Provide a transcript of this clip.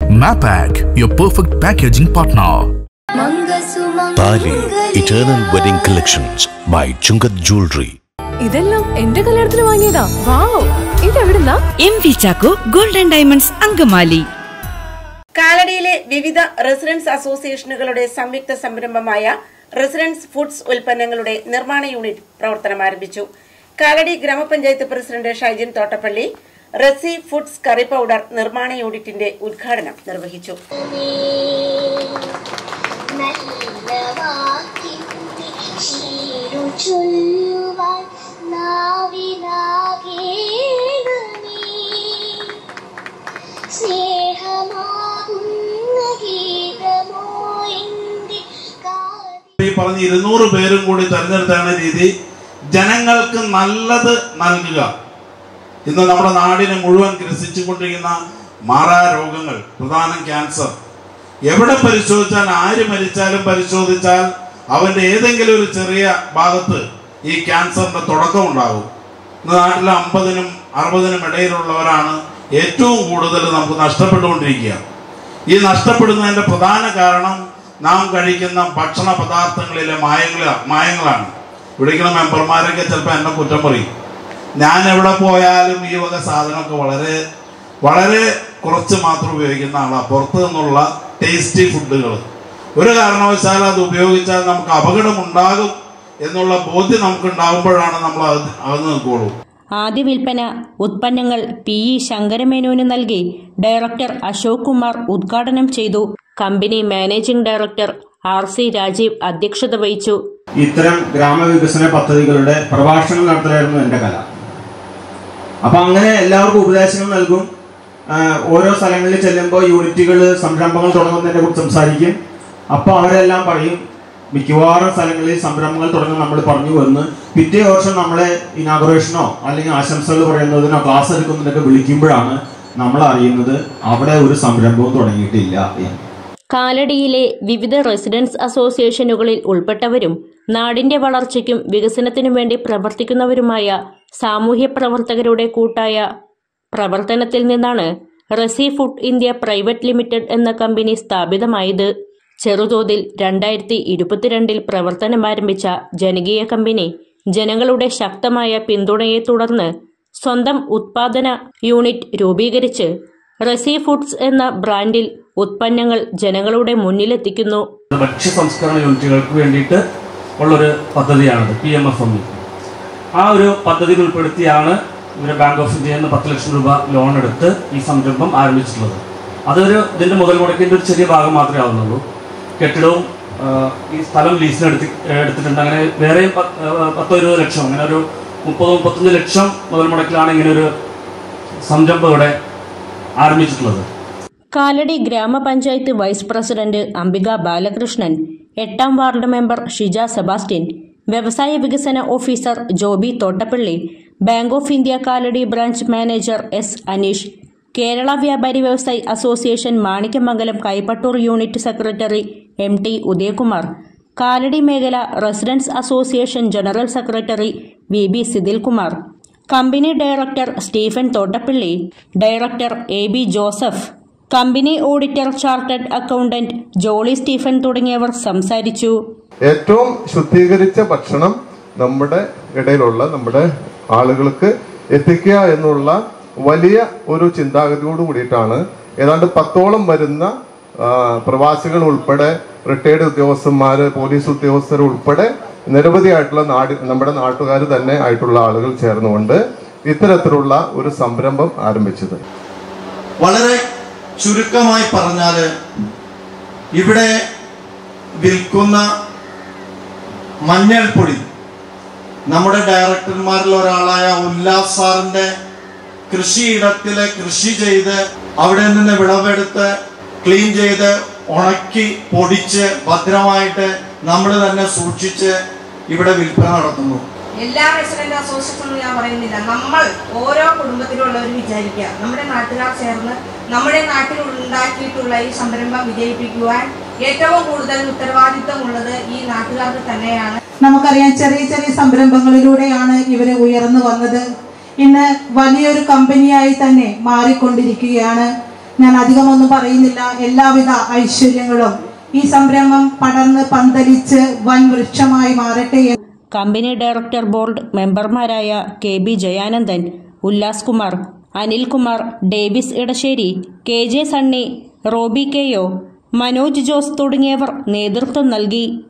Mapak, your perfect packaging partner. Tali Eternal Wedding Collections by Chungat Jewelry. ഇതെല്ലാം എന്റെ കല്യാണത്തിന് വാങ്ങിയതാ. വാവ്, ഇതെവിടുന്നാ? MV Chaco Gold and Diamonds Angamaly. കാലടിയിലെ വിവിധ residence അസോസിയേഷനുകളുടെ സംയുക്ത സംരംഭമായ റെസിഡൻസ് ഫുഡ്സ് ഉൽപ്പന്നങ്ങളുടെ നിർമ്മാണ യൂണിറ്റ് പ്രവർത്തനം ആരംഭിച്ചു. കാലടി ഗ്രാമപഞ്ചായത്ത് president Shaijin Thottappally RC foods curry powder നിർമ്മാണ യൂണിറ്റിന്റെ ഉദ്ഘാടനം നിർവഹിച്ചു. ഈ പറഞ്ഞ 200 പേരും കൂടി തെരഞ്ഞെടുത്താണ് രീതി ജനങ്ങൾക്ക് നല്ലത് നൽകുക. ഇന്ന് നമ്മുടെ നാടിനെ മുഴുവൻ ഗ്രസിച്ചുകൊണ്ടിരിക്കുന്ന മാറാരോഗങ്ങൾ, പ്രധാനം ക്യാൻസർ. എവിടെ പരിശോധിച്ചാൽ, ആര് മരിച്ചാലും പരിശോധിച്ചാൽ അവന്റെ ഏതെങ്കിലും ഒരു ചെറിയ ഭാഗത്ത് ഈ ക്യാൻസറിന്റെ തുടക്കം ഉണ്ടാകും. ഇന്ന് നാട്ടിലെ 50-നും 60-നും ഇടയിലുള്ളവരാണ് ഏറ്റവും കൂടുതൽ നമുക്ക് നഷ്ടപ്പെട്ടുകൊണ്ടിരിക്കുക. ഈ നഷ്ടപ്പെടുന്നതിന്റെ പ്രധാന കാരണം നാം കഴിക്കുന്ന ഭക്ഷണ പദാർത്ഥങ്ങളിലെ മായങ്ങളാണ്. വിളിക്കുന്ന മെമ്പർമാരൊക്കെ ചിലപ്പോൾ എന്നെ കുറ്റം പറയും. ഞാൻ എവിടെ പോയാലും ഈ വക സാധനമൊക്കെ വളരെ വളരെ കുറച്ച് മാത്രം ഉപയോഗിക്കുന്ന ആളാണ്. പുറത്തു നിന്നുള്ള ടേസ്റ്റി ഫുഡുകൾ ഒരു കാരണവശാലും അത് ഉപയോഗിച്ചാൽ നമുക്ക് അപകടമുണ്ടാകും എന്നുള്ള ബോധ്യം നമുക്ക് ഉണ്ടാകുമ്പോഴാണ് നമ്മൾ അത് നിൽക്കുള്ളൂ. ആദ്യ വിൽപ്പന ഉത്പന്നങ്ങൾ PE ശങ്കരമേനോന് നൽകി ഡയറക്ടർ അശോക് കുമാർ ഉദ്ഘാടനം ചെയ്തു. Company managing director RC Rajeev അധ്യക്ഷത വഹിച്ചു. ഇത്തരം ഗ്രാമവികസന പദ്ധതികളുടെ പ്രഭാഷണങ്ങൾ നടത്തലായിരുന്നു എൻ്റെ കല. അപ്പൊ അങ്ങനെ എല്ലാവർക്കും ഉപദേശങ്ങൾ നൽകും. ഓരോ സ്ഥലങ്ങളിൽ ചെല്ലുമ്പോൾ യൂണിറ്റുകൾ, സംരംഭങ്ങൾ തുടങ്ങുന്നതിനെ കുറിച്ച് സംസാരിക്കും. അപ്പോൾ അവരെല്ലാം പറയും, മിക്കവാറും സ്ഥലങ്ങളിൽ സംരംഭങ്ങൾ തുടങ്ങുന്ന നമ്മൾ പറഞ്ഞു വന്ന് പിറ്റേ വർഷം നമ്മളെ ഇനാഗുറേഷനോ അല്ലെങ്കിൽ ആശംസകൾ പറയുന്നതിനോ ക്ലാസ് എടുക്കുന്നതിനൊക്കെ വിളിക്കുമ്പോഴാണ് നമ്മൾ അറിയുന്നത് അവിടെ ഒരു സംരംഭവും തുടങ്ങിയിട്ടില്ല. കാലടിയിലെ വിവിധ റെസിഡൻസ് അസോസിയേഷനുകളിൽ ഉൾപ്പെട്ടവരും നാടിന്റെ വളർച്ചയ്ക്കും വികസനത്തിനും വേണ്ടി പ്രവർത്തിക്കുന്നവരുമായ സാമൂഹ്യ പ്രവർത്തകരുടെ കൂട്ടായ പ്രവർത്തനത്തിൽ നിന്നാണ് റെസി ഫുഡ് ഇന്ത്യ പ്രൈവറ്റ് ലിമിറ്റഡ് എന്ന കമ്പനി സ്ഥാപിതമായത്. ചെറുതോതിൽ 2022 പ്രവർത്തനമാരംഭിച്ച ജനകീയ കമ്പനി ജനങ്ങളുടെ ശക്തമായ പിന്തുണയെ തുടർന്ന് സ്വന്തം ഉത്പാദന യൂണിറ്റ് രൂപീകരിച്ച് റെസി ഫുഡ്സ് എന്ന ബ്രാൻഡിൽ ഉത്പന്നങ്ങൾ ജനങ്ങളുടെ മുന്നിലെത്തിക്കുന്നു. ഭക്ഷ്യ സംസ്കരണ യൂണിറ്റുകൾക്ക് വേണ്ടിയിട്ട് ഉള്ളൊരു പദ്ധതിയാണത്, PMFME. ആ ഒരു പദ്ധതിയിൽ ഉൾപ്പെടുത്തിയാണ് ഇവരെ ബാങ്ക് ഓഫ് ഇന്ത്യയിൽ നിന്ന് 10 ലക്ഷം രൂപ ലോൺ എടുത്ത് ഈ സംരംഭം ആരംഭിച്ചിട്ടുള്ളത്. ഇതിൻ്റെ മുതൽ മുടക്കിൻ്റെ ഒരു ചെറിയ ഭാഗം മാത്രമേ ആവുന്നുള്ളൂ. കെട്ടിടവും ഈ സ്ഥലം ലീസിനെടുത്തിട്ടുണ്ട്. അങ്ങനെ വേറെയും 10-20 ലക്ഷം, അങ്ങനെ ഒരു 30-35 ലക്ഷം മുതൽ മുടക്കിലാണ് ഇങ്ങനൊരു സംരംഭം ഇവിടെ ആരംഭിച്ചിട്ടുള്ളത്. കാലടി ഗ്രാമപഞ്ചായത്ത് വൈസ് പ്രസിഡന്റ് അംബിക ബാലകൃഷ്ണൻ, 8ാം വാർഡ് മെമ്പർ ഷിജ സെബാസ്റ്റ്യൻ, വ്യവസായ വികസന officer Joby Thottappally, bank of India Kalady branch manager S Aneesh, Kerala വ്യാപാരി വ്യവസായി association Manikyamangalam Kaippattoor unit secretary MT Udayakumar, Kalady മേഖല residence association general secretary VB Sidilkumar, company director Stephen Thottappally, director AB Joseph, company auditor chartered accountant Jolly Stephen തുടങ്ങിയവർ സംസാരിച്ചു. ഏറ്റവും ശുദ്ധീകരിച്ച ഭക്ഷണം നമ്മുടെ ഇടയിലുള്ള നമ്മുടെ ആളുകൾക്ക് എത്തിക്കുക എന്നുള്ള വലിയ ഒരു ചിന്താഗതിയോട് കൂടിയിട്ടാണ് ഏതാണ്ട് 10ഓളം വരുന്ന പ്രവാസികൾ ഉൾപ്പെടെ, റിട്ടയർഡ് ഉദ്യോഗസ്ഥന്മാര്, പോലീസ് ഉദ്യോഗസ്ഥർ ഉൾപ്പെടെ നിരവധിയായിട്ടുള്ള നമ്മുടെ നാട്ടുകാർ തന്നെ ആയിട്ടുള്ള ആളുകൾ ചേർന്നുകൊണ്ട് ഇത്തരത്തിലുള്ള ഒരു സംരംഭം ആരംഭിച്ചത്. വളരെ ചുരുക്കമായി പറഞ്ഞാൽ ഇവിടെ വിൽക്കുന്ന മഞ്ഞൾപ്പൊടി നമ്മുടെ ഡയറക്ടർമാരിൽ ഒരാളായ ഉല്ലാസ് സാറിന്റെ കൃഷിയിടത്തിലെ കൃഷി ചെയ്ത് അവിടെ നിന്ന് വിളവെടുത്ത് ക്ലീൻ ചെയ്ത് ഉണക്കി പൊടിച്ച് ഭദ്രമായിട്ട് നമ്മൾ തന്നെ സൂക്ഷിച്ച് ഇവിടെ വിൽപ്പന നടത്തുന്നു. എല്ലാ റെസിഡന്റ് അസോസിയേഷനും ഞാൻ പറയുന്നില്ല, നമ്മൾ ഓരോ കുടുംബത്തിലുള്ളവർ വിചാരിക്കുക, നമ്മുടെ നാട്ടുകാർ ചേർന്ന് നമ്മുടെ നാട്ടിൽ ഉണ്ടാക്കിയിട്ടുള്ള ഈ സംരംഭം വിജയിപ്പിക്കുവാൻ ഏറ്റവും കൂടുതൽ ഉത്തരവാദിത്വമുള്ളത് ഈ നാട്ടുകാർക്ക് തന്നെയാണ്. നമുക്കറിയാം, ചെറിയ ചെറിയ സംരംഭങ്ങളിലൂടെയാണ് ഇവര് ഉയർന്നു വന്നത്. ഇന്ന് വലിയൊരു കമ്പനിയായി തന്നെ മാറിക്കൊണ്ടിരിക്കുകയാണ്. ഞാൻ അധികമൊന്നും പറയുന്നില്ല. എല്ലാവിധ ഐശ്വര്യങ്ങളും ഈ സംരംഭം പടർന്ന് പന്തലിച്ച് വൻ വൃക്ഷമായി മാറട്ടെ. കമ്പനി ഡയറക്ടർ ബോർഡ് മെമ്പർമാരായ KB Jayanandan, Ullas Kumar, Anilkumar, Davis Edassery, KJ Sunny, Roby KO, Manoj Jose തുടങ്ങിയവർ നേതൃത്വം നൽകി.